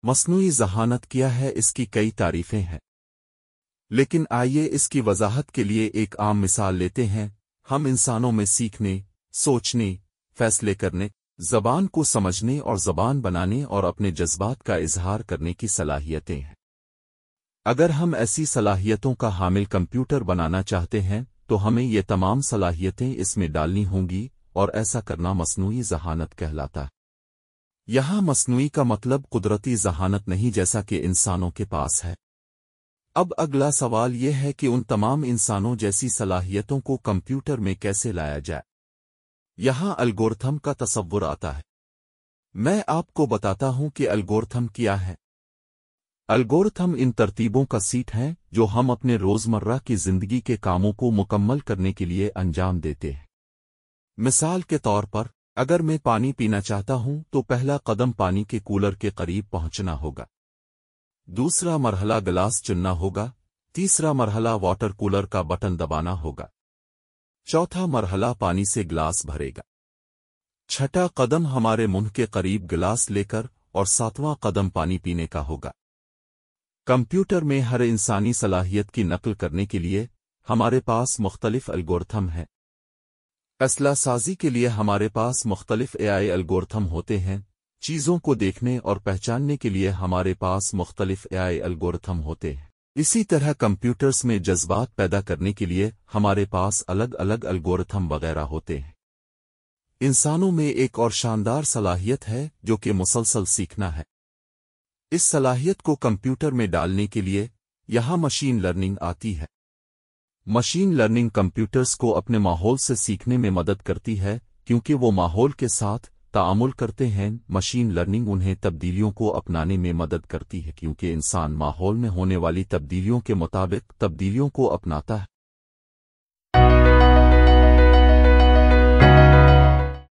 مصنوعی ذہانت کیا ہے؟ اس کی کئی تعریفیں ہیں، لیکن آئیے اس کی وضاحت کے لیے ایک عام مثال لیتے ہیں۔ ہم انسانوں میں سیکھنے، سوچنے، فیصلے کرنے، زبان کو سمجھنے اور زبان بنانے اور اپنے جذبات کا اظہار کرنے کی صلاحیتیں ہیں۔ اگر ہم ایسی صلاحیتوں کا حامل کمپیوٹر بنانا چاہتے ہیں تو ہمیں یہ تمام صلاحیتیں اس میں ڈالنی ہوں گی، اور ایسا کرنا مصنوعی ذہانت کہلاتا ہے۔ یہاں مصنوعی کا مطلب قدرتی ذہانت نہیں جیسا کہ انسانوں کے پاس ہے۔ اب اگلا سوال یہ ہے کہ ان تمام انسانوں جیسی صلاحیتوں کو کمپیوٹر میں کیسے لایا جائے؟ یہاں الگورتھم کا تصور آتا ہے۔ میں آپ کو بتاتا ہوں کہ الگورتھم کیا ہے۔ الگورتھم ان ترتیبوں کا سیٹ ہیں جو ہم اپنے روزمرہ کی زندگی کے کاموں کو مکمل کرنے کے لیے انجام دیتے ہیں۔ مثال کے طور پر، اگر میں پانی پینا چاہتا ہوں تو پہلا قدم پانی کے کولر کے قریب پہنچنا ہوگا، دوسرا مرحلہ گلاس چننا ہوگا، تیسرا مرحلہ واٹر کولر کا بٹن دبانا ہوگا، چوتھا مرحلہ پانی سے گلاس بھرے گا، چھٹا قدم ہمارے منہ کے قریب گلاس لے کر، اور ساتواں قدم پانی پینے کا ہوگا۔ کمپیوٹر میں ہر انسانی صلاحیت کی نقل کرنے کے لیے ہمارے پاس مختلف الگورتھم ہیں۔ فیصلہ سازی کے لیے ہمارے پاس مختلف AI الگورتھم ہوتے ہیں، چیزوں کو دیکھنے اور پہچاننے کے لیے ہمارے پاس مختلف AI الگورتھم ہوتے ہیں۔ اسی طرح کمپیوٹرز میں جذبات پیدا کرنے کے لیے ہمارے پاس الگ الگ الگورتھم وغیرہ ہوتے ہیں۔ انسانوں میں ایک اور شاندار صلاحیت ہے جو کہ مسلسل سیکھنا ہے۔ اس صلاحیت کو کمپیوٹر میں ڈالنے کے لیے یہاں مشین لرننگ آتی ہے۔ مشین لرننگ کمپیوٹرز کو اپنے ماحول سے سیکھنے میں مدد کرتی ہے کیونکہ وہ ماحول کے ساتھ تعامل کرتے ہیں۔ مشین لرننگ انہیں تبدیلیوں کو اپنانے میں مدد کرتی ہے کیونکہ انسان ماحول میں ہونے والی تبدیلیوں کے مطابق تبدیلیوں کو اپناتا ہے۔